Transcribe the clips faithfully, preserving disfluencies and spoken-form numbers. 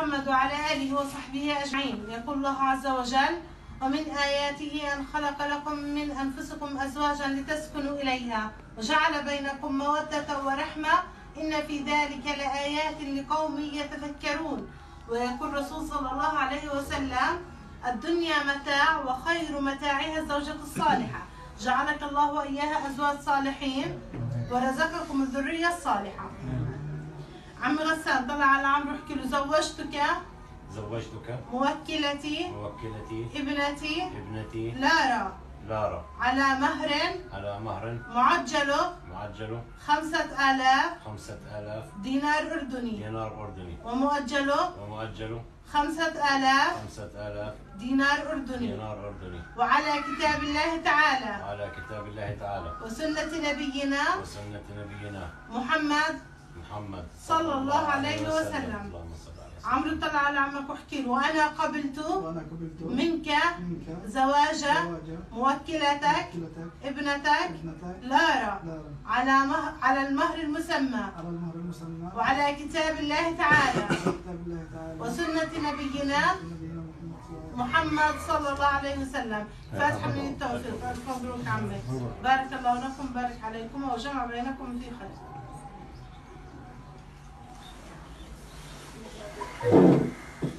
محمد وعلى آله وصحبه أجمعين. يقول الله عز وجل: ومن آياته أن خلق لكم من أنفسكم أزواجا لتسكنوا إليها وجعل بينكم مودة ورحمة إن في ذلك لآيات لقوم يتذكرون. ويقول الرسول صلى الله عليه وسلم: الدنيا متاع وخير متاعها الزوجة الصالحة. جعلك الله وإياها أزواج صالحين ورزقكم الذرية الصالحة. عمي غسان طلع على عمرو احكي له: زوجتك زوجتك موكلتي موكلتي ابنتي ابنتي لارا لارا على مهر على مهر معجل معجل خمسة آلاف خمسة آلاف دينار أردني دينار أردني ومؤجل ومؤجل خمسة آلاف خمسة آلاف دينار أردني دينار أردني وعلى كتاب الله تعالى وعلى كتاب الله تعالى وسنة نبينا وسنة نبينا محمد محمد صلى الله عليه وسلم. اللهم صل على سيدنا عمرو طلع على عمك واحكي له: وأنا قبلت وأنا قبلت منك منك زواج زواج موكلتك موكلتك ابنتك ابنتك لارا لارا على مه... على المهر المسمى على المهر المسمى وعلى كتاب الله تعالى كتاب الله تعالى وسنة نبينا نبينا محمد صلى الله عليه محمد صلى الله عليه وسلم. فاتحة من التوفيق. ألف مبروك عمي، بارك الله لكم، بارك عليكم وجمع بينكم في خير.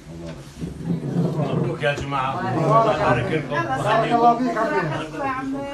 مبروك يا جماعة، الله يبارك لكم. يلا سلام.